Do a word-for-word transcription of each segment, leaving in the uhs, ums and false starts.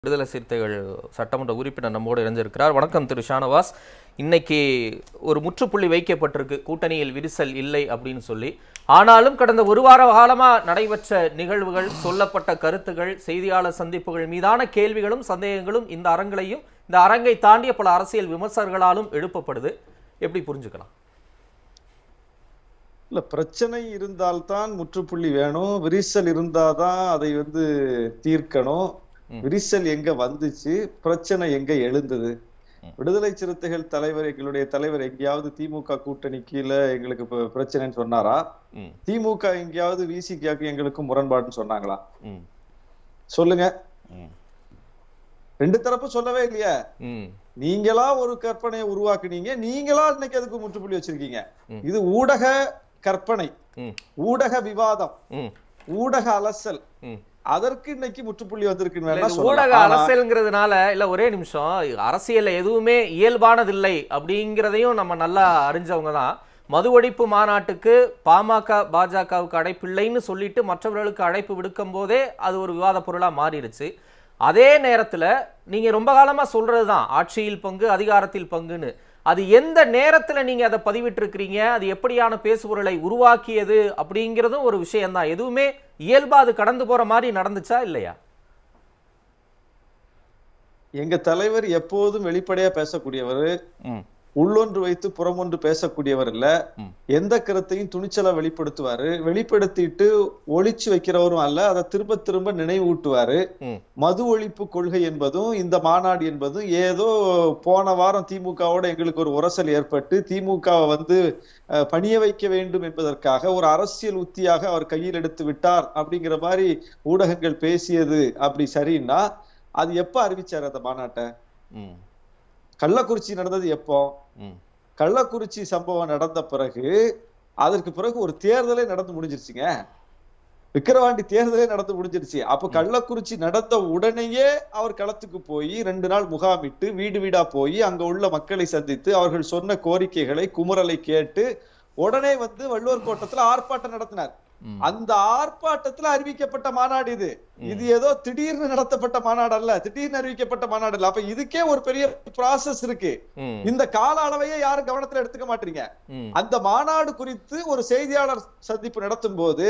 விடுதலை சிறுத்தைகள் சட்டமன்ற உறுப்பினர் நம்மோடு இணைஞ்சிருக்கிறார். வணக்கம் திரு ஷானவாஸ். இன்னைக்கு ஒரு முற்றுப்புள்ளி வைக்கப்பட்டிருக்கு, கூட்டணியில் விரிசல் இல்லை அப்படின்னு சொல்லி. ஆனாலும் கடந்த ஒரு வார காலமாக நடைபெற்ற நிகழ்வுகள், சொல்லப்பட்ட கருத்துகள், செய்தியாளர் சந்திப்புகள் மீதான கேள்விகளும் சந்தேகங்களும் இந்த அரங்களையும் இந்த அரங்கை தாண்டிய பல அரசியல் விமர்சகர்களாலும் எழுப்பப்படுது. எப்படி புரிஞ்சுக்கலாம்? இல்ல, பிரச்சனை இருந்தால்தான் முற்றுப்புள்ளி வேணும், விரிசல் இருந்தாதான் அதை வந்து தீர்க்கணும். விரிசல் எங்க வந்துச்சு, பிரச்சனை எங்க எழுந்தது? விடுதலை சிறுத்தைகள் தலைவர், எங்களுடைய தலைவர் எங்கேயாவது திமுக கூட்டணி கீழே எங்களுக்கு பிரச்சனைன்னு சொன்னாரா? திமுக எங்கேயாவது விசிகாக்கு எங்களுக்கு முரண்பாடுன்னு சொன்னாங்களா? சொல்லுங்க. ரெண்டு தரப்பு சொல்லவே இல்லையா? நீங்களா ஒரு கற்பனையை உருவாக்குனீங்க, நீங்களா இன்னைக்கு அதுக்கு முற்றுப்புள்ளி வச்சிருக்கீங்க. இது ஊடக கற்பனை, ஊடக விவாதம், ஊடக அலசல். அதற்கு இன்னைக்கு முற்றுப்புள்ளி வந்திருக்கு. ஊடக அரசியல்ங்கிறதுனால இல்ல, ஒரே நிமிஷம், அரசியல் எதுவுமே இயல்பானதில்லை அப்படிங்கிறதையும் நம்ம நல்லா அறிஞ்சவங்க தான். மது ஒழிப்பு மாநாட்டுக்கு பாமக பாஜகவுக்கு அழைப்பில்லைன்னு சொல்லிட்டு மற்றவர்களுக்கு அழைப்பு விடுக்கும் போதே அது ஒரு விவாத பொருளா மாறிடுச்சு. அதே நேரத்துல நீங்க ரொம்ப காலமா சொல்றதுதான் ஆட்சியில் பங்கு, அதிகாரத்தில் பங்குன்னு. அது எந்த நேரத்துல நீங்க அதை பதிவிட்டு இருக்கிறீங்க, அது எப்படியான பேசுபொருளை உருவாக்கியது அப்படிங்கிறதும் ஒரு விஷயம்தான். எதுவுமே இயல்பா அது கடந்து போற மாதிரி நடந்துச்சா இல்லையா? எங்க தலைவர் எப்போதும் வெளிப்படையா பேசக்கூடியவர், உள்ளொன்று வைத்து புறமொன்று பேசக்கூடியவர் இல்ல. எந்த கருத்தையும் துணிச்சலா வெளிப்படுத்துவாரு, வெளிப்படுத்திட்டு ஒளிச்சு வைக்கிறவரும் அல்ல, அதை திரும்ப திரும்ப நினைவூட்டுவாரு. மது ஒழிப்பு கொள்கை என்பதும் இந்த மாநாடு என்பதும் ஏதோ போன வாரம் திமுகவோட எங்களுக்கு ஒரு உரசல் ஏற்பட்டு திமுகவை வந்து பணிய வைக்க வேண்டும் என்பதற்காக ஒரு அரசியல் உத்தியாக அவர் கையில் எடுத்து விட்டார் அப்படிங்கிற மாதிரி ஊடகங்கள் பேசியது. அப்படி சரின்னா அது எப்ப அறிவிச்சாரு அந்த மாநாட்டை? கள்ளக்குறிச்சி நடந்தது எப்போ? கள்ளக்குறிச்சி சம்பவம் நடந்த பிறகு, அதற்கு பிறகு ஒரு தேர்தலே நடந்து முடிஞ்சிருச்சுங்க. விக்கிரவாண்டி தேர்தலே நடந்து முடிஞ்சிருச்சு. அப்ப கள்ளக்குறிச்சி நடந்த உடனேயே அவர் களத்துக்கு போய் ரெண்டு நாள் முகாமிட்டு வீடு வீடா போய் அங்க உள்ள மக்களை சந்தித்து அவர்கள் சொன்ன கோரிக்கைகளை, குமுறலை கேட்டு உடனே வந்து வள்ளுவர் கோட்டத்துல ஆர்ப்பாட்டம் நடத்தினார். அந்த ஆர்ப்பாட்டத்துல அறிவிக்கப்பட்ட மாநாடு இது. இது ஏதோ திடீர்னு நடத்தப்பட்ட மாநாடு அல்ல, திடீர்னு அறிவிக்கப்பட்ட மாநாடு இல்ல. அப்ப இதுக்கே ஒரு பெரிய ப்ராசஸ் இருக்கு. இந்த கால அளவையே யாரும் கவனத்துல எடுத்துக்க மாட்டீங்க. அந்த மாநாடு குறித்து ஒரு செய்தியாளர் சந்திப்பு நடத்தும் போது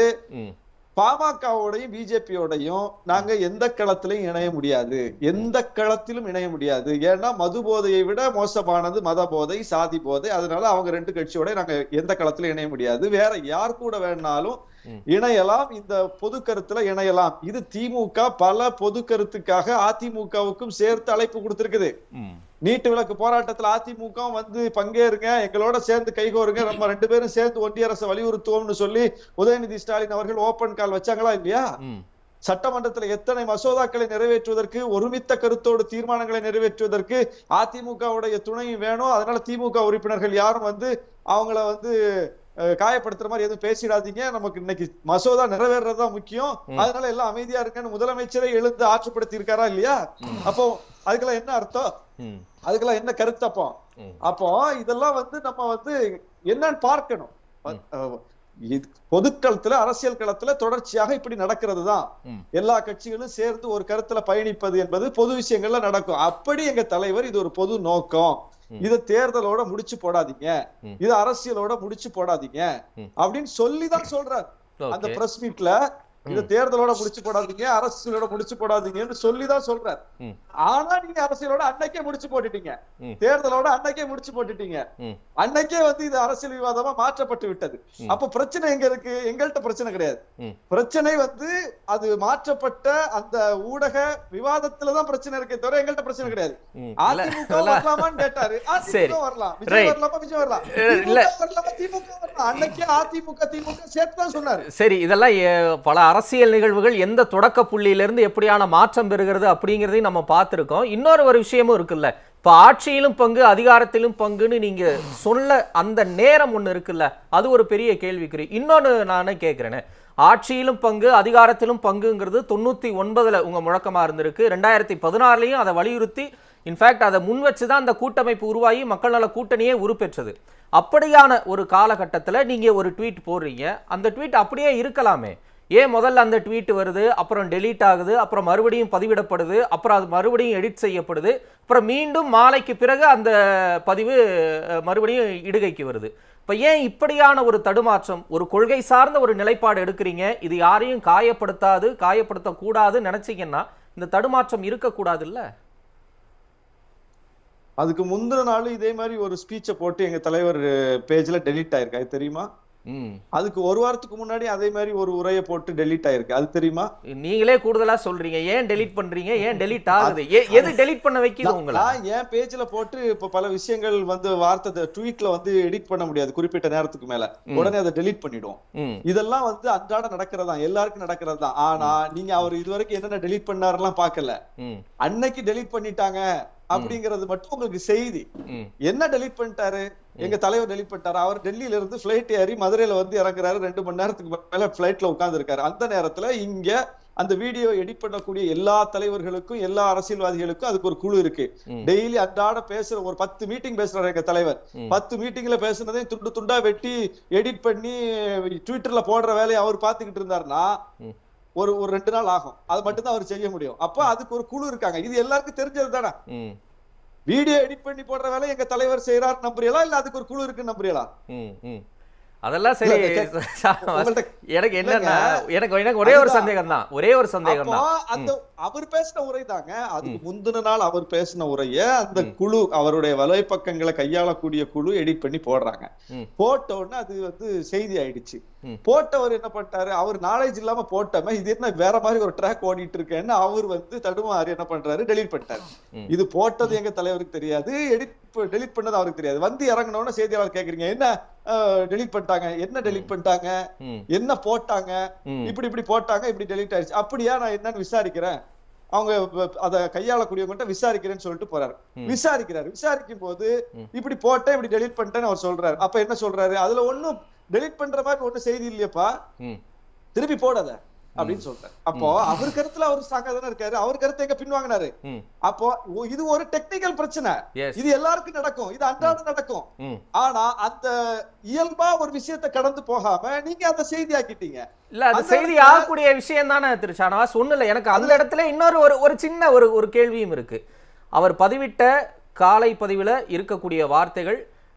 பாமகவோடையும் பிஜேபியோடையும் நாங்க எந்த களத்திலையும் இணைய முடியாது, எந்த களத்திலும் இணைய முடியாது. ஏன்னா மது போதையை விட மோசமானது மத போதை, சாதி போதை. அதனால அவங்க ரெண்டு கட்சியோட நாங்க எந்த களத்திலும் இணைய முடியாது. வேற யார் கூட வேணாலும் இணையலாம், இந்த பொது கருத்துல இணையலாம். இது திமுக பல பொது கருத்துக்காக அதிமுகவுக்கும் சேர்த்து அழைப்பு கொடுத்திருக்குது. நீட்டு விலக்கு போராட்டத்துல அதிமுக வந்து பங்கேறுங்க, எங்களோட சேர்ந்து கைகோருங்க, நம்ம ரெண்டு பேரும் சேர்ந்து ஒன்றிய அரசை வலியுறுத்துவோம்னு சொல்லி உதயநிதி ஸ்டாலின் அவர்கள் ஓபன் கால் வச்சாங்களா இல்லையா? சட்டமன்றத்துல எத்தனை மசோதாக்களை நிறைவேற்றுவதற்கு, ஒருமித்த கருத்தோடு தீர்மானங்களை நிறைவேற்றுவதற்கு அதிமுகவுடைய துணையும் வேணும். அதனால திமுக உறுப்பினர்கள் யாரும் வந்து அவங்கள வந்து காயப்படுத்துற மாதிரி எதுவும் பேசிடாதீங்க, நமக்கு இன்னைக்கு மசோதா நிறைவேறதுதான் முக்கியம், அதனால எல்லாம் அமைதியா இருக்குன்னு முதலமைச்சரை எழுந்து ஆற்றுப்படுத்தி இருக்காரா இல்லையா? அப்போ அதுக்கெல்லாம் என்ன அர்த்தம்? அதுக்கெல்லாம் என்ன கருத்தப்பம்? அப்போ இதெல்லாம் வந்து நம்ம வந்து என்னன்னு பார்க்கணும். பொதுக்களத்துல, அரசியல் களத்துல தொடர்ச்சியாக இப்படி நடக்கிறது தான். எல்லா கட்சிகளும் சேர்ந்து ஒரு கருத்துல பயணிப்பது என்பது பொது விஷயங்கள்ல நடக்கும். அப்படி எங்க தலைவர் இது ஒரு பொது நோக்கம், இத தேர்தலோட முடிச்சு போடாதீங்க, இது அரசியலோட முடிச்சு போடாதீங்க அப்படின்னு சொல்லிதான் சொல்றார் அந்த பிரஸ் மீட்ல. இத தேர்தலோட முடிச்சு போடாதீங்க, அரசியலோட முடிச்சு போடாதீங்கன்னு சொல்லிதான் சொல்றார். ஆனா நீங்க அரசியலோட அன்னைக்கே முடிச்சு போட்டுட்டீங்க, தேர்தலோட அன்னைக்கே முடிச்சு போட்டுட்டீங்க. அன்னைக்கே வந்து இது அரசியல் விவாதமா மாற்றப்பட்டு விட்டது. அப்ப பிரச்சனை எங்க இருக்கு? எங்கள்கிட்ட பிரச்சனை கிடையாது. பிரச்சனை வந்து அது மாற்றப்பட்ட அந்த ஊடக விவாதத்துலதான் பிரச்சனை இருக்கே தவிர எங்கள்கிட்ட பிரச்சனை கிடையாது. அதிமுக வரலாமான்னு கேட்டாரு, அதிமுக வரலாம், விஜய் வரலாமா, விஜய் வரலாம், வரலாமா, திமுக வரலாம். அன்னைக்கே அதிமுக திமுக சேர்த்துதான் சொன்னாரு. சரி, இதெல்லாம் பல அரசியல் நிகழ்வுகள் எந்த தொடக்க புள்ளியிலிருந்து எப்படியான மாற்றம் பெறுகிறது அப்படிங்கிறதையும் நம்ம பார்த்திருக்கோம். இன்னொரு ஒரு விஷயமும் இருக்குல்ல, இப்ப ஆட்சியிலும் பங்கு, அதிகாரத்திலும் பங்குன்னு நீங்க சொல்ல அந்த நேரம் ஒண்ணு இருக்குல்ல, அது ஒரு பெரிய கேள்விக்குறி. இன்னொன்னு நானே கேட்கிறேன், ஆட்சியிலும் பங்கு, அதிகாரத்திலும் பங்குங்கிறது தொண்ணூத்தி ஒன்பதுல உங்க முழக்கமா இருந்திருக்கு. ரெண்டாயிரத்தி பதினாறுலயும் அதை வலியுறுத்தி, இன்ஃபேக்ட் அதை முன் வச்சுதான் அந்த கூட்டமைப்பு உருவாகி மக்கள் நல கூட்டணியே உருப்பெற்றது. அப்படியான ஒரு காலகட்டத்தில் நீங்க ஒரு ட்வீட் போடுறீங்க, அந்த ட்வீட் அப்படியே இருக்கலாமே. ஏன் முதல்ல அந்த ட்வீட் வருது, அப்புறம் டெலீட் ஆகுது, அப்புறம் மறுபடியும் பதிவிடப்படுது, அப்புறம் அது மறுபடியும் எடிட் செய்யப்படுது, அப்புறம் மீண்டும் மாலைக்கு பிறகு அந்த பதிவு மறுபடியும் இடுகைக்கு வருது. இப்போ ஏன் இப்படியான ஒரு தடுமாற்றம்? ஒரு கொள்கை சார்ந்த ஒரு நிலைப்பாடு எடுக்கிறீங்க, இது யாரையும் காயப்படுத்தாது, காயப்படுத்தக்கூடாதுன்னு நினைச்சீங்கன்னா இந்த தடுமாற்றம் இருக்கக்கூடாது இல்ல? அதுக்கு முந்தின நாள் இதே மாதிரி ஒரு ஸ்பீச்சை போட்டு எங்க தலைவர் பேஜ்ல டெலீட் ஆயிருக்கு, அது தெரியுமா? அதுக்கு ஒரு வாரத்துக்கு முன்னாடி அதே மாதிரி ஒரு உரையை போட்டு டெலீட் ஆயிருக்கு, அது தெரியுமா? நீங்களே கூடுதலா சொல்றீங்க, ஏன் டெலீட் பண்றீங்க, ஏன் டெலீட் ஆகுது, எது டெலீட் பண்ண வைக்குது உங்களை? என் பேஜ்ல போட்டு இப்ப பல விஷயங்கள் வந்து வார்த்தை ட்வீட்ல வந்து எடிட் பண்ண முடியாது குறிப்பிட்ட நேரத்துக்கு மேல, உடனே அதை டெலீட் பண்ணிடுவோம். இதெல்லாம் வந்து அன்றாட நடக்கிறதா, எல்லாருக்கும் நடக்கிறதா. ஆனா நீங்க அவர் இதுவரைக்கும் என்னென்ன டெலீட் பண்ணாருலாம் பாக்கல, அன்னைக்கு டெலீட் பண்ணிட்டாங்க அப்படிங்கிறது மட்டும் உங்களுக்கு செய்தி. என்ன டெலீட் பண்ணிட்டாரு? எங்க தலைவர் டெலீட் பண்ணிட்டாரு. அவர் டெல்லியில இருந்து பிளைட் ஏறி மதுரையில வந்து இறங்குறாரு, ரெண்டு மணி நேரத்துக்கு மேல பிளைட்ல உட்கார்ந்து இருக்காரு. அந்த நேரத்துல இங்க அந்த வீடியோ எடிட் பண்ணக்கூடிய எல்லா தலைவர்களுக்கும் எல்லா அரசியல்வாதிகளுக்கும் அதுக்கு ஒரு குழு இருக்கு. டெய்லி அன்றாட பேசுற ஒரு பத்து மீட்டிங் பேசுறாரு எங்க தலைவர். பத்து மீட்டிங்ல பேசுனதையும் துண்டு துண்டா வெட்டி எடிட் பண்ணி ட்விட்டர்ல போடுற வேலையை அவர் பாத்துக்கிட்டு இருந்தாருன்னா ஒரு ஒரு ரெண்டு நாள் ஆகும். அது மட்டும் தான் அவர் செய்ய முடியும். அப்ப அதுக்கு ஒரு குழு இருக்காங்க. இது எல்லாருக்கும் தெரிஞ்சது தானே. வீடியோ எடிட் பண்ணி போடுற வேலை எங்க தலைவர் செய்யறாரு நம்புறீங்களா, இல்ல அதுக்கு ஒரு குழு இருக்குன்னு நம்புறீங்களா? அதெல்லாம் சரி. எனக்கு என்னன்னா எனக்கு எனக்கு ஒரே ஒரு சந்தேகம் தான், ஒரே ஒரு சந்தேகம் தான். அந்த அவர் பேசின உரை தாங்க, அதுக்கு முந்தின நாள் அவர் பேசின உரைய அந்த குழு, அவருடைய வலைப்பக்கங்களை கையாளக்கூடிய குழு எடிட் பண்ணி போடுறாங்க. போட்ட உடனே அது வந்து செய்தி ஆயிடுச்சு. போட்டவர் என்ன பண்ணிட்டாரு, அவர் நாலேஜ் இல்லாம போட்டமே இது என்ன வேற மாதிரி ஒரு ட்ராக் ஓடிட்டு இருக்கேன்னு அவர் வந்து தடுமாறி என்ன பண்றாரு, டெலீட் பண்ணிட்டாரு. இது போட்டது எங்க தலைவருக்கு தெரியாது, எடிட் டெலீட் பண்ணது அவருக்கு தெரியாது. வந்து இறங்கினோன்னு செய்தியாளர் கேக்குறீங்க, என்ன டெலீட் பண்ணிட்டாங்க, என்ன டெலீட் பண்ணிட்டாங்க, என்ன போட்டாங்க, இப்படி இப்படி போட்டாங்க, இப்படி டெலீட் ஆயிடுச்சு. அப்படியா, நான் என்னன்னு விசாரிக்கிறேன், அவங்க அத கையாளக்கூடியவங்க விசாரிக்கிறேன்னு சொல்லிட்டு போறாரு. விசாரிக்கிறாரு. விசாரிக்கும் போது இப்படி போட்டேன், இப்படி டெலீட் பண்ணிட்டேன்னு அவர் சொல்றாரு. அப்ப என்ன சொல்றாரு, அதுல ஒண்ணும் டெலீட் பண்ற மாதிரி ஒண்ணும் செய்தி இல்லையப்பா, திருப்பி போடாத அப்படின்னு சொல்றாரு. அப்போ அவர் கருத்துல அவர் ஸ்ட்ராங்கா தானே இருக்காரு, அவர் கருத்தை எங்க பின்வாங்கினாரு. அப்போ இது ஒரு டெக்னிக்கல் பிரச்சனை, இது எல்லாருக்கும் நடக்கும், இது அன்றாடம் நடக்கும். ஆனா அந்த இயல்பா ஒரு விஷயத்தை கடந்து போகாம நீங்க அந்த செய்தி ஆக்கிட்டீங்க. இல்ல அது செய்தி ஆகக்கூடிய விஷயம் தானே திரு ஷானவாஸ். ஒண்ணு இல்ல, எனக்கு அந்த இடத்துல இன்னொரு ஒரு ஒரு சின்ன ஒரு ஒரு கேள்வியும் இருக்கு. அவர் பதிவிட்ட காலை பதிவுல இருக்கக்கூடிய வார்த்தைகள்,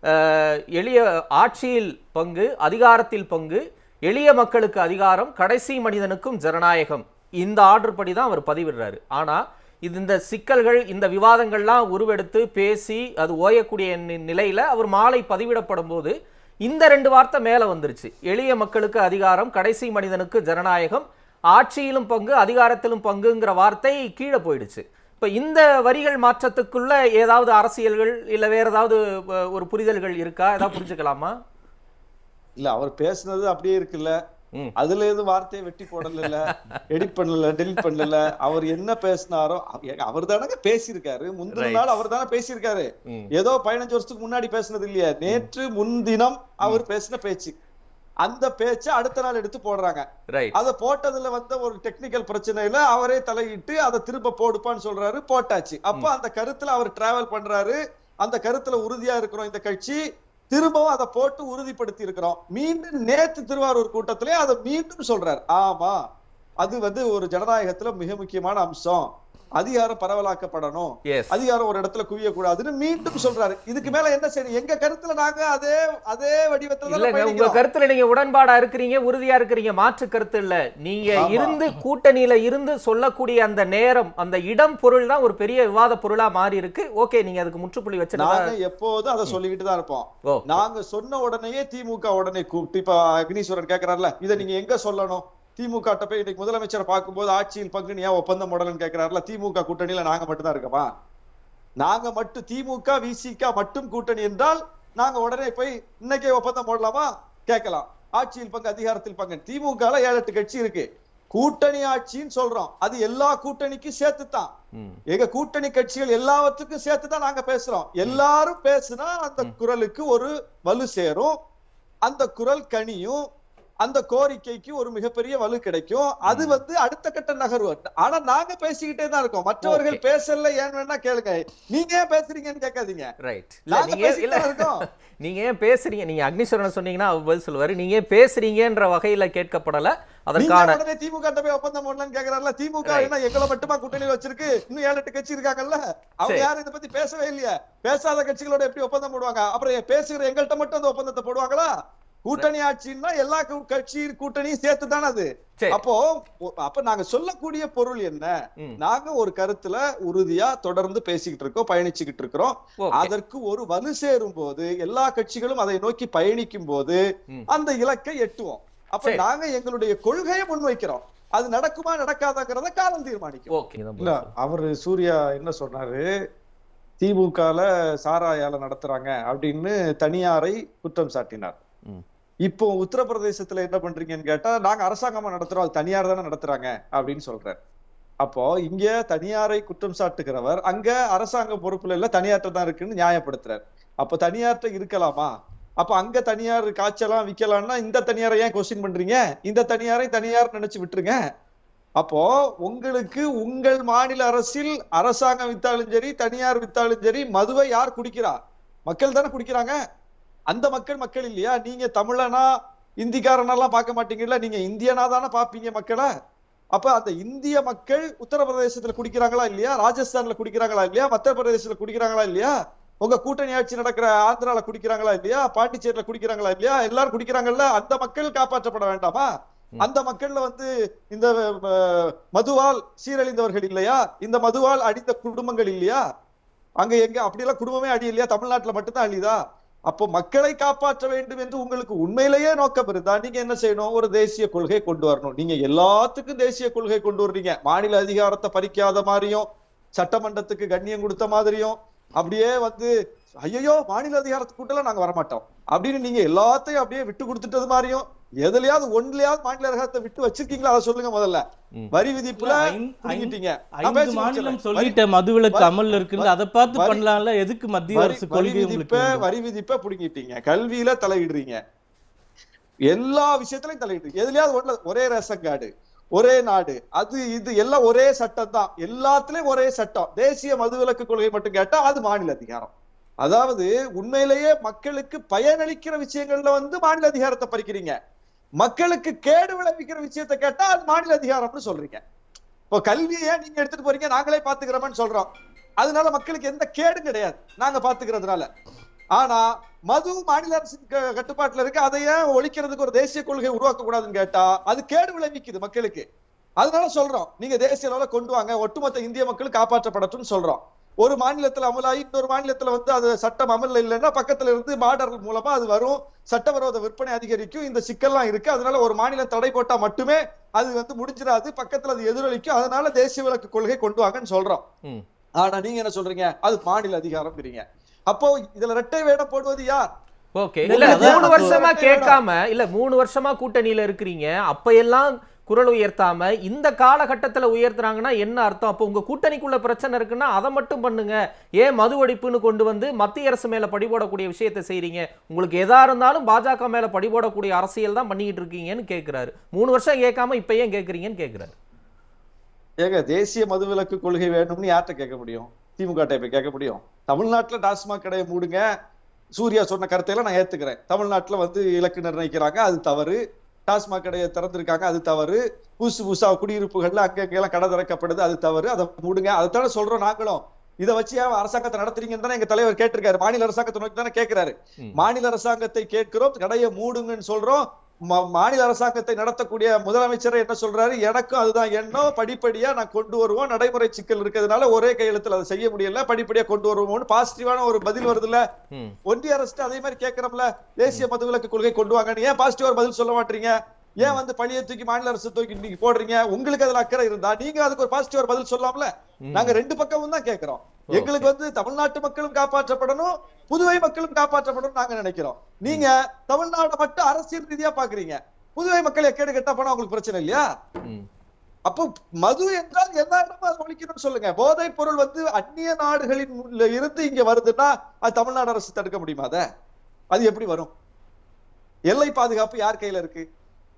எளிய ஆட்சியில் பங்கு, அதிகாரத்தில் பங்கு, எளிய மக்களுக்கு அதிகாரம், கடைசி மனிதனுக்கும் ஜனநாயகம், இந்த ஆர்டர் படி தான் அவர் பதிவிடுறாரு. ஆனா இது இந்த சிக்கல்கள், இந்த விவாதங்கள்லாம் உருவெடுத்து பேசி அது ஓயக்கூடிய நிலையில அவர் மாலை பதிவிடப்படும் போது இந்த ரெண்டு வார்த்தை மேல வந்துருச்சு. எளிய மக்களுக்கு அதிகாரம், கடைசி மனிதனுக்கு ஜனநாயகம், ஆட்சியிலும் பங்கு, அதிகாரத்திலும் பங்குங்கிற வார்த்தை கீழே போயிடுச்சு. இப்ப இந்த வரிகள் மாற்றத்துக்குள்ள ஏதாவது அரசியல்கள் இல்ல வேற ஏதாவது ஒரு புரிதல்கள் இருக்கா, ஏதாவது புரிஞ்சுக்கலாமா? இல்ல, அவர் பேசுனது அப்படியே இருக்குல்ல, அதுல எதுவும் வார்த்தையை வெட்டி போடல, எடிட் பண்ணல, டெலிட் பண்ணல. அவர் என்ன பேசினாரோ அவர் தானங்க பேசியிருக்காரு. முந்தின நாள் அவர் தானே பேசியிருக்காரு. ஏதோ பதினஞ்சு வருஷத்துக்கு முன்னாடி பேசுனது இல்லையா, நேற்று முன்தினம் அவர் பேசின பேச்சு. அந்த பேச்சை அடுத்த நாள் எடுத்து போடுறாங்க. அதை போட்டதுல வந்த ஒரு டெக்னிக்கல் பிரச்சனையில அவரே தலையிட்டு அதை திரும்ப போடுப்பான்னு சொல்றாரு, போட்டாச்சு. அப்ப அந்த கருத்துல அவர் டிராவல் பண்றாரு, அந்த கருத்துல உறுதியா இருக்கிறோம் இந்த கட்சி, திரும்பவும் அதை போட்டு உறுதிப்படுத்தி இருக்கிறோம். மீண்டும் நேற்று திருவாரூர் கூட்டத்திலே அதை மீண்டும் சொல்றாரு. ஆமா, அது வந்து ஒரு ஜனநாயகத்துல மிக முக்கியமான அம்சம், அதிகாரம் பரவலாக்கப்படணும், அதிகாரம் ஒரு இடத்துல குவிய கூடாதுன்னு மீண்டும் சொல்றாரு. இதுக்கு மேல என்ன செய்யணும்? எங்க கருத்துல நாங்க அதே அதே வடிவத்துல, உங்க கருத்துல நீங்க உடன்பாடா இருக்கிறீங்க, உறுதியா இருக்கிறீங்க, மாற்று கருத்து இல்ல. நீங்க இருந்து கூட்டணியில இருந்து சொல்லக்கூடிய அந்த நேரம், அந்த இடம், பொருள் தான் ஒரு பெரிய விவாத பொருளா மாறி இருக்கு. ஓகே, நீங்க அதுக்கு முற்றுப்புள்ளி வச்சு நாங்க எப்போதும் அதை சொல்லிக்கிட்டு தான் இருப்போம். நாங்க சொன்ன உடனேயே திமுக உடனே கூப்பிட்டு, இப்ப அக்னீஸ்வரன் கேக்குறாருல, இதை நீங்க எங்க சொல்லணும், திமுக போய் இன்னைக்கு முதலமைச்சரை பார்க்கும்போது ஆட்சியில் பங்கு ஏன் ஒப்பந்தம் உடலன்னு கேட்கிறாருல, திமுக கூட்டணியில நாங்க மட்டும் தான் இருக்கமா? நாங்க மட்டும் திமுக விசிக மட்டும் கூட்டணி என்றால் நாங்க உடனே போய் இன்னைக்கே ஒப்பந்தம் போடலாமா கேட்கலாம். ஆட்சியில் பங்கு, அதிகாரத்தில் பங்கு. திமுக ஏழு எட்டு கட்சி இருக்கு, கூட்டணி ஆட்சின்னு சொல்றோம், அது எல்லா கூட்டணிக்கும் சேர்த்துதான். எங்க கூட்டணி கட்சிகள் எல்லாவற்றுக்கும் சேர்த்துதான் நாங்க பேசுறோம். எல்லாரும் பேசுனா அந்த குரலுக்கு ஒரு வலு சேரும், அந்த குரல் கனியும். அந்த கோரிக்கைக்கு ஒரு மிகப்பெரிய வலு கிடைக்கும். அது வந்து அடுத்த கட்ட நகர்வு. ஆனா நாங்க பேசிக்கிட்டே தான் இருக்கோம். மற்றவர்கள் பேசல, ஏன் வேணா கேளுங்க. நீங்க ஏன் பேசுறீங்கன்னு கேட்காதீங்க. ரைட். நீங்க ஏன் பேசுறீங்க, நீங்க அக்னீஸ்வரன் சொன்னீங்கன்னா அவர் பதில் சொல்லுவாரு. நீங்க ஏன் பேசுறீங்கன்ற வகையில கேட்கப்படல. அதற்கான உடனே திமுக போய் ஒப்பந்தம் போடலாம்னு கேக்குறாருல. திமுக என்ன எங்களை மட்டுமா கூட்டணியில் வச்சிருக்கு? இன்னும் ஏழு எட்டு கட்சி இருக்காங்கல்ல. அவங்க யாரும் இதை பத்தி பேசவே இல்லையா? பேசாத கட்சிகளோட எப்படி ஒப்பந்தம் போடுவாங்க? அப்புறம் பேசுகிற எங்கள்கிட்ட மட்டும் அந்த ஒப்பந்தத்தை போடுவாங்களா? கூட்டணி ஆட்சின்னா எல்லா கட்சி கூட்டணியும் சேர்த்து தானே அது. அப்போ அப்ப நாங்க சொல்லக்கூடிய பொருள் என்ன? நாங்க ஒரு கருத்துல உறுதியா தொடர்ந்து பேசிக்கிட்டு இருக்கோம், பயணிச்சுக்கிட்டு இருக்கிறோம். அதற்கு ஒரு வலு சேரும் போது, எல்லா கட்சிகளும் அதை நோக்கி பயணிக்கும் போது அந்த இலக்கை எட்டுவோம். அப்ப நாங்க எங்களுடைய கொள்கையை முன்வைக்கிறோம். அது நடக்குமா நடக்காதாங்கிறத காலம் தீர்மானிக்கும். இல்ல அவரு சூர்யா என்ன சொன்னாரு, திமுகல சாராயால நடத்துறாங்க அப்படின்னு தனியாரை குற்றம் சாட்டினார். இப்போ உத்தரப்பிரதேசத்துல என்ன பண்றீங்கன்னு கேட்டா, நாங்க அரசாங்கமா நடத்துறோம், அது தனியார் தானே நடத்துறாங்க அப்படின்னு சொல்றாரு. அப்போ இங்க தனியாரை குற்றம் சாட்டுகிறவர் அங்க அரசாங்க பொறுப்புல இல்ல, தனியார்ட்ட தான் இருக்குன்னு நியாயப்படுத்துறாரு. அப்ப தனியார்ட்ட இருக்கலாமா? அப்ப அங்க தனியார் காய்ச்சலாம் விக்கலாம்னா இந்த தனியாரை ஏன் கொஸ்டின் பண்றீங்க? இந்த தனியாரை தனியார் நினைச்சு விட்டுருங்க. அப்போ உங்களுக்கு உங்கள் மாநில அரசில் அரசாங்கம் வித்தாலும் சரி, தனியார் வித்தாலும் சரி, மதுவை யார் குடிக்கிறா? மக்கள் தானே குடிக்கிறாங்க. அந்த மக்கள் மக்கள் இல்லையா? நீங்க தமிழனா இந்திக்காரனெல்லாம் பார்க்க மாட்டீங்கல்ல, நீங்க இந்தியனா தானே பாப்பீங்க மக்களை. அப்ப அந்த இந்திய மக்கள் உத்தரப்பிரதேசத்துல குடிக்கிறாங்களா இல்லையா? ராஜஸ்தான்ல குடிக்கிறாங்களா இல்லையா? மத்திய பிரதேசத்துல குடிக்கிறாங்களா இல்லையா? உங்க கூட்டணி ஆட்சி நடக்கிற ஆந்திரால குடிக்கிறாங்களா இல்லையா? பாண்டிச்சேரியில குடிக்கிறாங்களா இல்லையா? எல்லாரும் குடிக்கிறாங்கல்ல. அந்த மக்கள் காப்பாற்றப்பட வேண்டாமா? அந்த மக்கள்ல வந்து இந்த மதுவால் சீரழிந்தவர்கள் இல்லையா? இந்த மதுவால் அடித்த குடும்பங்கள் இல்லையா? அங்க எங்க அப்படியெல்லாம் குடும்பமே அடி இல்லையா? தமிழ்நாட்டுல மட்டும்தான் அழிதா? அப்போ மக்களை காப்பாற்ற வேண்டும் என்று உங்களுக்கு உண்மையிலேயே நோக்கம் இருந்தா நீங்க என்ன செய்யணும்? ஒரு தேசிய கொள்கை கொண்டு வரணும். நீங்க எல்லாத்துக்கும் தேசிய கொள்கை கொண்டு வர்றீங்க. மாநில அதிகாரத்தை பறிக்காத மாதிரியும், சட்டமன்றத்துக்கு கண்ணியம் கொடுத்த மாதிரியும், அப்படியே வந்து ஐயோ மாநில அதிகாரத்துக்கு கூட்டலாம் நாங்க வரமாட்டோம் அப்படின்னு நீங்க எல்லாத்தையும் அப்படியே விட்டு கொடுத்துட்டது மாதிரியும், எதுலயாவது ஒன்றுலயாவது மாநில அரசாங்கத்தை விட்டு வச்சிருக்கீங்களா? அதை சொல்லுங்க முதல்ல. வரி விதிப்புல மாநிலம் சொல்லிட்ட மதுவிலக்கு அமல்ல இருக்கு, அதை பார்த்து பண்ணலாம்ல. எதுக்கு மத்திய அரசு கொள்கை? வரி விதிப்பை புடுங்கிட்டீங்க, கல்வியில தலையிடுறீங்க, எல்லா விஷயத்திலையும் தலையிடுறீங்க. எதுலயாவது ஒண்ணு ஒரே ரேஷன் கார்டு, ஒரே நாடு, அது இது எல்லாம் ஒரே சட்டம் தான். எல்லாத்துலயும் ஒரே சட்டம். தேசிய மதுவிலக்கு கொள்கை மட்டும் கேட்டா அது மாநில அதிகாரம். அதாவது உண்மையிலேயே மக்களுக்கு பயனளிக்கிற விஷயங்கள்ல வந்து மாநில அதிகாரத்தை பறிக்கிறீங்க. மக்களுக்கு கேடு விளைவிக்கிற விஷயத்தை கேட்டா அது மாநில அதிகாரம்னு சொல்றீங்க. இப்போ கல்வியை நீங்க எடுத்துட்டு போறீங்க, நாங்களே பாத்துக்கிறோம்னு சொல்றோம். அதனால மக்களுக்கு எந்த கேடும் கிடையாது நாங்க பாத்துக்கிறதுனால. ஆனா மது மாநில அரசின் கட்டுப்பாட்டுல இருக்கு, அதை ஏன் ஒழிக்கிறதுக்கு ஒரு தேசிய கொள்கை உருவாக்க கூடாதுன்னு கேட்டா அது கேடு விளைவிக்குது மக்களுக்கு. அதனால சொல்றோம் நீங்க தேசிய அளவுல கொண்டு வாங்க, ஒட்டுமொத்த இந்திய மக்கள் காப்பாற்றப்படட்டும் சொல்றோம். ஒரு மாநிலத்துல அமலாகி இன்னொரு மாநிலத்துல வந்து அது சட்டம் அமல் இல்லைன்னா பக்கத்துல இருந்து பார்டர் மூலமா அது வரும், சட்டவிரோத விற்பனை அதிகரிக்கும். இந்த சிக்கல்லாம் இருக்கு. அதனால ஒரு மாநிலம் தடை போட்டா மட்டுமே அது வந்து முடிஞ்சிடாது, பக்கத்துல அது எதிரொலிக்கும். அதனால தேசிய விலக்கு கொள்கை கொண்டு வாங்கன்னு சொல்றோம். ஆனா நீங்க என்ன சொல்றீங்க? அது மாநில அதிகாரம். அப்போ இதுல இரட்டை வேடம் போடுவது யார்? ஓகே, இல்ல மூணு வருஷமா கேட்காம, இல்ல மூணு வருஷமா கூட்டணியில இருக்கிறீங்க, அப்ப எல்லாம் குரல் உயர்த்தாம இந்த காலகட்டத்துல உயர்த்துறாங்கன்னா என்ன அர்த்தம்? அப்போ உங்க கூட்டணிக்குள்ள பிரச்சனை இருக்குன்னா அதை மட்டும் பண்ணுங்க. ஏன் மது ஒழிப்புன்னு கொண்டு வந்து மத்திய அரசு மேல படிபோடக்கூடிய விஷயத்தை செய்றீங்க? உங்களுக்கு எதா இருந்தாலும் பாஜக மேல படிபோடக்கூடிய அரசியல் தான் பண்ணிக்கிட்டு இருக்கீங்கன்னு கேட்கிறாரு. மூணு வருஷம் கேட்காம இப்ப ஏன் கேட்கறீங்கன்னு கேட்கிறாரு. ஏங்க தேசிய மதுவிலக்கு கொள்கை வேணும்னு யார்கிட்ட கேட்க முடியும்? திமுக இப்ப கேட்க முடியும்? தமிழ்நாட்டுல டாஸ்மாக் கடையை மூடுங்க, சூர்யா சொன்ன கருத்தையெல்லாம் நான் ஏத்துக்கிறேன். தமிழ்நாட்டுல வந்து இலக்கு நிர்ணயிக்கிறாங்க, அது தவறு. டாஸ்மாக் கடையை திறந்திருக்காங்க, அது தவறு. புதுசு புதுசா குடியிருப்புகள்ல அங்கெல்லாம் கடை திறக்கப்படுது, அது தவறு. அதை மூடுங்க. அதைத்தானே சொல்றோம் நாங்களும். இதை வச்சு அரசாங்கத்தை நடத்துறீங்கன்னு தானே எங்க தலைவர் கேட்டிருக்காரு. மாநில அரசாங்கத்தை நோக்கி தானே கேட்கிறாரு. மாநில அரசாங்கத்தை கேட்கிறோம், கடையை மூடுங்கன்னு சொல்றோம். மாநில அரசாங்கத்தை நடத்தக்கூடிய முதலமைச்சரை என்ன சொல்றாரு? எனக்கும் அதுதான் எண்ணம், படிப்படியா நான் கொண்டு வருவோம், நடைமுறை சிக்கல் இருக்கிறதுனால ஒரே கையெழுத்துல அதை செய்ய முடியல, படிப்படியா கொண்டு வருவோம்னு பாசிட்டிவான ஒரு பதில் வருதுல்ல. ஒன்றிய அரசு அதே மாதிரி கேட்கிறோம்ல, தேசிய மதுவிலக்கு கொள்கை கொண்டு வாங்கன்னு. ஏன் பாசிட்டிவா பதில் சொல்ல மாட்டீங்க? ஏன் வந்து பழியை தூக்கி மாநில அரசு தூக்கி நீங்க போடுறீங்க? உங்களுக்கு அதுல அக்கறை இருந்தா நீங்க அதுக்கு ஒரு பாசிட்டிவா பதில் சொல்லலாம்ல. நாங்க ரெண்டு பக்கமும் தான் கேட்கிறோம். எங்களுக்கு வந்து தமிழ்நாட்டு மக்களும் காப்பாற்றப்படணும், புதுவை மக்களும் காப்பாற்றப்படணும் நாங்க நினைக்கிறோம். நீங்க தமிழ்நாடு மட்டும் அரசியல் ரீதியா பாக்குறீங்க, புதுவை மக்கள் எக்கேடு கெட்டா போனா உங்களுக்கு பிரச்சனை இல்லையா? அப்போ மது என்றால் எல்லா இடமும் ஒழிக்கணும்னு சொல்லுங்க. போதைப் பொருள் வந்து அந்நிய நாடுகளின் இருந்து இங்க வருதுன்னா அது தமிழ்நாடு அரசு தடுக்க முடியுமா? அத அது எப்படி வரும்? எல்லை பாதுகாப்பு யார் கையில இருக்கு?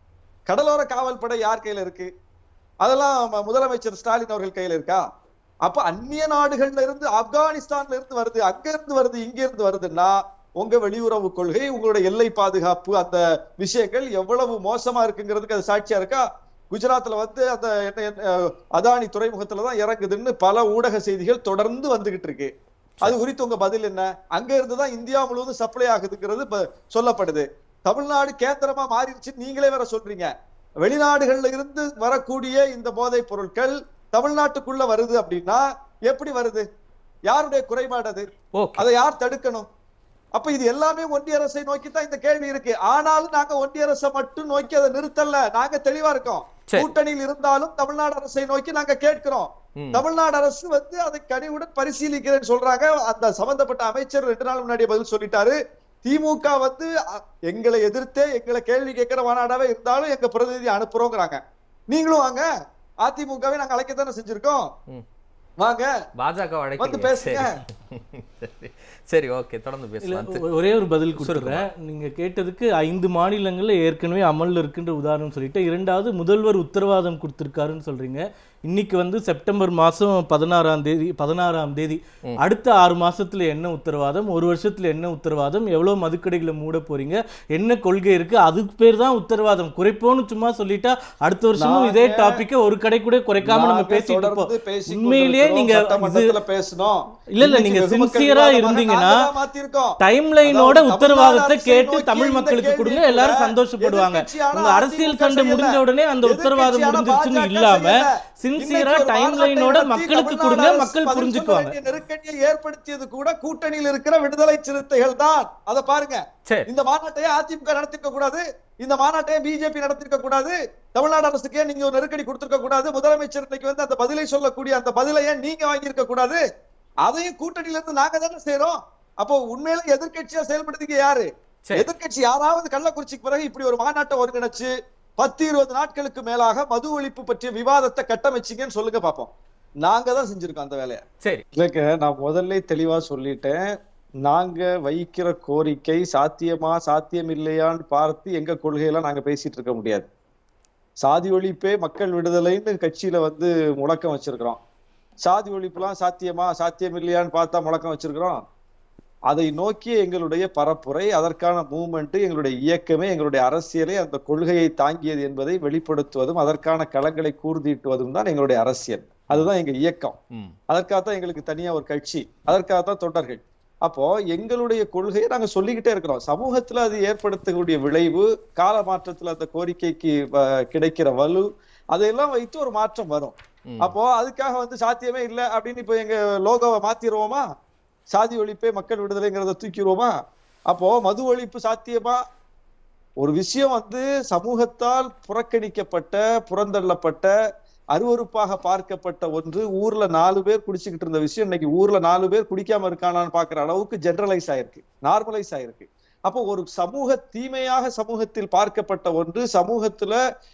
கடலோர காவல் படை யார் கையில இருக்கு? அதெல்லாம் முதலமைச்சர் ஸ்டாலின் அவர்கள் கையில இருக்கா? அப்ப அந்நிய நாடுகள்ல இருந்து, ஆப்கானிஸ்தான்ல இருந்து வருது, அங்க இருந்து வருது, இங்க இருந்து வருதுன்னா உங்க வெளியுறவு கொள்கை, உங்களுடைய எல்லை பாதுகாப்பு, அந்த விஷயங்கள் எவ்வளவு மோசமா இருக்குங்கிறதுக்கு அது சாட்சியா இருக்கா? குஜராத்ல வந்து அந்த அதானி துறைமுகத்துலதான் இறங்குதுன்னு பல ஊடக செய்திகள் தொடர்ந்து வந்துகிட்டு இருக்கு. அது குறித்து உங்க பதில் என்ன? அங்க இருந்துதான் இந்தியா முழுவதும் சப்ளை ஆகுதுங்கிறது சொல்லப்படுது. தமிழ்நாடு கேந்திரமா மாறிடுச்சு நீங்களே வேற சொல்றீங்க. வெளிநாடுகள்ல இருந்து வரக்கூடிய இந்த போதைப் பொருட்கள் தமிழ்நாட்டுக்குள்ள வருது அப்படின்னா எப்படி வருது? யாருடைய குறைபாடு அது? அதை யார் தடுக்கணும்? அப்ப இது எல்லாமே ஒன்றிய அரசை நோக்கி தான் இந்த கேள்வி இருக்கு. ஆனாலும் நாங்க ஒன்றிய அரசை மட்டும் நோக்கி அதை நிறுத்தல. நாங்க தெளிவா இருக்கோம். கூட்டணியில் இருந்தாலும் தமிழ்நாடு அரசை நோக்கி நாங்க கேட்கிறோம். தமிழ்நாடு அரசு வந்து அதை கனிவுடன் பரிசீலிக்கிறேன்னு சொல்றாங்க. அந்த சம்பந்தப்பட்ட அமைச்சர் ரெண்டு நாள் முன்னாடி பதில் சொல்லிட்டாரு. திமுக வந்து எங்களை எதிர்த்தே எங்களை கேள்வி கேட்கிற மாநாடாவே இருந்தாலும் எங்க பிரதிநிதி அனுப்புறோங்கிறாங்க. நீங்களும் வாங்க, அதிமுகவை நாங்க அழைக்கத்தானே செஞ்சிருக்கோம். வாங்க, பாஜக வந்து பேசுங்க. சரி, ஓகே, தொடர்ந்து பேசலாம். ஒரே ஒரு பதில் கொடுத்துறேன். நீங்க கேட்டதுக்கு ஐந்து மாநிலங்கள்ல ஏற்கனவே அமல்ல இருக்குன்ற உதாரணம் சொல்லிட்டு, இரண்டாவது முதல்வர் உத்தரவாதம் கொடுத்திருக்காருன்னு சொல்றீங்க. இன்னைக்கு வந்து செப்டம்பர் மாசம் பதினாறாம் தேதி பதினாறாம் தேதி அடுத்த ஆறு மாசத்துல என்ன உத்தரவாதம், ஒரு வருஷத்துல என்ன உத்தரவாதம், எவ்வளவு மதுக்கடைகளை மூட போறீங்க, என்ன கொள்கை இருக்கு, அதுக்கு பேர் தான் உத்தரவாதம். குறைப்போன்னு சும்மா சொல்லிட்டா அடுத்த வருஷமும் இதே டாபிக்க ஒரு கடை கூட குறைக்காம நம்ம பேசிட்டு இருப்போம். உண்மையிலேயே நீங்க பேசணும் இல்ல இல்ல நீங்க சின்சியரா இருந்தீங்கன்னா டைம் லைனோட உத்தரவாதத்தை கேட்டு தமிழ் மக்களுக்கு கொடுங்க, எல்லாரும் சந்தோஷப்படுவாங்க. உங்க அரசியல் சண்டை முடிஞ்ச உடனே அந்த உத்தரவாதம் முடிஞ்சிருச்சுன்னு இல்லாம சின்சியரா டைம் லைனோட மக்களுக்கு கொடுங்க, மக்கள் புரிஞ்சுக்குவாங்க. நெருக்கடியை ஏற்படுத்தியது கூட கூட்டணியில் இருக்கிற விடுதலை சிறுத்தைகள் தான். அத பாருங்க. இந்த மாநாட்டையே அதிமுக நடத்திருக்க கூடாது, இந்த மாநாட்டையே பிஜேபி நடத்திருக்க கூடாது, தமிழ்நாடு அரசுக்கே நீங்க ஒரு நெருக்கடி கொடுத்திருக்க கூடாது, முதலமைச்சர் இன்னைக்கு வந்து அந்த பதிலை சொல்லக்கூடிய அந்த பதிலையே நீங்க வாங்கி இருக்க கூடாது. அதையும் கூட்டணியில இருந்து நாங்க தானே செய்யறோம். அப்போ உண்மையில எதிர்கட்சியா செயல்படுத்திக்க யாரு? எதிர்கட்சி யாராவது கள்ளக்குறிச்சிக்கு பிறகு இப்படி ஒரு மாநாட்டை ஒருங்கிணைச்சு பத்து இருபது நாட்களுக்கு மேலாக மது ஒழிப்பு பற்றிய விவாதத்தை கட்டமைச்சிங்கன்னு சொல்லுங்க பாப்போம். நாங்க தான் செஞ்சிருக்கோம் அந்த வேலையை. சரி, இல்லைங்க, நான் முதல்ல தெளிவா சொல்லிட்டேன். நாங்க வைக்கிற கோரிக்கை சாத்தியமா சாத்தியம் இல்லையான்னு பார்த்து எங்க கொள்கையெல்லாம் நாங்க பேசிட்டு இருக்க முடியாது. சாதி ஒழிப்பே மக்கள் விடுதலைன்னு கட்சியில வந்து முழக்கம் வச்சிருக்கிறோம். சாதி ஒழிப்புலாம் சாத்தியமா சாத்தியம் இல்லையான்னு பார்த்தா முழக்கம் வச்சிருக்கிறோம். அதை நோக்கி எங்களுடைய பரப்புரை, அதற்கான மூவ்மெண்ட், எங்களுடைய இயக்கமே, எங்களுடைய அரசியலே அந்த கொள்கையை தாங்கியது என்பதை வெளிப்படுத்துவதும் அதற்கான களங்களை கூர்தீட்டுவதும் தான் எங்களுடைய அரசியல். அதுதான் எங்க இயக்கம். அதற்காகத்தான் எங்களுக்கு தனியா ஒரு கட்சி, அதற்காகத்தான் தொண்டர்கள். அப்போ எங்களுடைய கொள்கையை நாங்க சொல்லிக்கிட்டே இருக்கிறோம். சமூகத்துல அது ஏற்படுத்தக்கூடிய விளைவு, கால மாற்றத்துல அந்த கோரிக்கைக்கு கிடைக்கிற வலு, அதையெல்லாம் வைத்து ஒரு மாற்றம் வரும். அப்போ அதுக்காக வந்து சாத்தியமே இல்லை அப்படின்னு இப்ப எங்க லோகோவை மாத்திருவோமா? சாதி ஒழிப்பே மக்கள் விடுதலைங்கிறத தூக்கிடுவோமா? அப்போ மது ஒழிப்பு சாத்தியமா? ஒரு விஷயம் வந்து சமூகத்தால் புறக்கணிக்கப்பட்ட, புறந்தள்ளப்பட்ட, அருவருப்பாக பார்க்கப்பட்ட ஒன்று, ஊர்ல நாலு பேர் குடிச்சுக்கிட்டு இருந்த விஷயம் இன்னைக்கு ஊர்ல நாலு பேர் குடிக்காம இருக்கானான்னு பாக்குற அளவுக்கு ஜெனரலைஸ் ஆயிருக்கு, நார்மலைஸ் ஆயிருக்கு. அப்போ ஒரு சமூக தீமையாக சமூகத்தில் பார்க்கப்பட்ட ஒன்று சமூகத்துல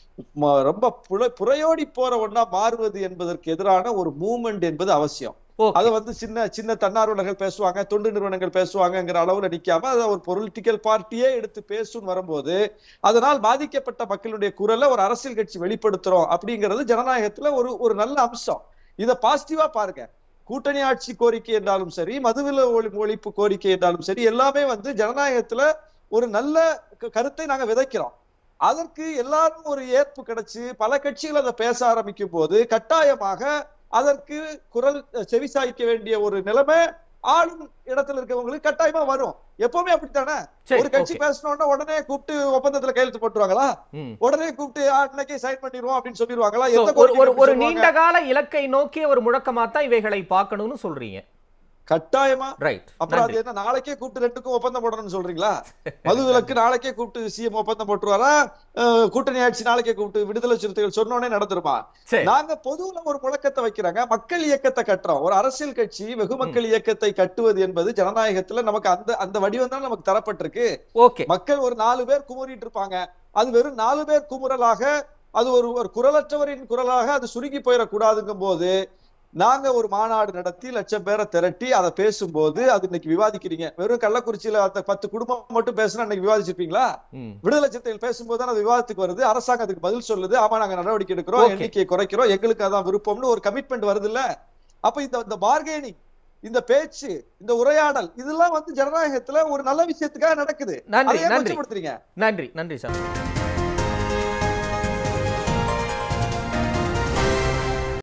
ரொம்ப புறையோடி போற ஒன்றா மாறுவது என்பதற்கு எதிரான ஒரு மூவ்மெண்ட் என்பது அவசியம். அதை வந்து சின்ன சின்ன தன்னார்வலர்கள் பேசுவாங்க, தொண்டு நிறுவனங்கள் பேசுவாங்கங்கிற அளவுல நிக்காம அதை ஒரு பொலிட்டிக்கல் பார்ட்டியே எடுத்து பேசும் வரும்போது அதனால் பாதிக்கப்பட்ட மக்களுடைய குரலை ஒரு அரசியல் கட்சி வெளிப்படுத்துறோம் அப்படிங்கிறது ஜனநாயகத்துல ஒரு ஒரு நல்ல அம்சம். இதை பாசிட்டிவா பாருங்க. கூட்டணி ஆட்சி கோரிக்கை என்றாலும் சரி, மதுவில ஒழிப்பு கோரிக்கை என்றாலும் சரி, எல்லாமே வந்து ஜனநாயகத்துல ஒரு நல்ல கருத்தை நாங்க விதைக்கிறோம். அதற்கு எல்லாரும் ஒரு ஏற்பு கிடைச்சு பல கட்சிகள் அதை பேச ஆரம்பிக்கும் போது கட்டாயமாக அதற்கு குரல் செவிசாய்க்க வேண்டிய ஒரு நிலைமை ஆளும் இடத்துல இருக்கவங்களுக்கு கட்டாயமா வரும். எப்பவுமே அப்படித்தானே. ஒரு கட்சி பேசணும்னா உடனே கூப்பிட்டு ஒப்பந்தத்துல கையெழுத்து போட்டுருவாங்களா? உடனே கூப்பிட்டு இன்னைக்கே சைன் பண்ணிடுவோம் அப்படின்னு சொல்லிடுவாங்களா? ஒரு நீண்ட கால இலக்கை நோக்கிய ஒரு முழக்கமா தான் இவைகளை பார்க்கணும்னு சொல்றீங்க. கட்டாயமா. அப்புறம் அது என்ன நாளைக்கே கூப்பிட்டு ரெண்டுக்கும் ஒப்பந்தம் போடணும்னு சொல்றீங்களா? மது விலக்கு நாளைக்கே கூப்பிட்டு சிஎம் ஒப்பந்தம் போட்டுருவாரா? கூட்டணி ஆட்சி நாளைக்கே கூப்பிட்டு விடுதலை சிறுத்தைகள் சொன்னோடனே நடந்துருமா? நாங்க பொதுவுல ஒரு முழக்கத்தை வைக்கிறாங்க, மக்கள் இயக்கத்தை கட்டுறோம். ஒரு அரசியல் கட்சி வெகு மக்கள் இயக்கத்தை கட்டுவது என்பது ஜனநாயகத்துல நமக்கு அந்த அந்த வடிவம் தான் நமக்கு தரப்பட்டிருக்கு. மக்கள் ஒரு நாலு பேர் குமுறிட்டு இருப்பாங்க. அது வெறும் நாலு பேர் குமுறலாக, அது ஒரு ஒரு குரலற்றவரின் குரலாக அது சுருங்கி போயிடக்கூடாதுங்கும் போது நாங்க ஒரு மாநாடு நடத்தி லட்சம் பேரை திரட்டி அதை பேசும்போது அது இன்னைக்கு விவாதிக்கிறீங்க. வெறும் கள்ளக்குறிச்சியில அந்த பத்து குடும்பம் மட்டும் பேசுனா இன்னைக்கு விவாதிச்சிருப்பீங்களா? விடுதலை சிறுத்தைகள் பேசும்போது அது விவாதத்துக்கு வருது. அரசாங்கம் அதுக்கு பதில் சொல்லுது. ஆமா நாங்க நடவடிக்கை எடுக்கிறோம், எண்ணிக்கையை குறைக்கிறோம், எங்களுக்கு அதான் விருப்பம்னு ஒரு கமிட்மெண்ட் வருது இல்ல. அப்ப இந்த பார்கெனிங், இந்த பேச்சு, இந்த உரையாடல் இதெல்லாம் வந்து ஜனநாயகத்துல ஒரு நல்ல விஷயத்துக்காக நடக்குது. நன்றி நன்றி நன்றி நன்றி சார்.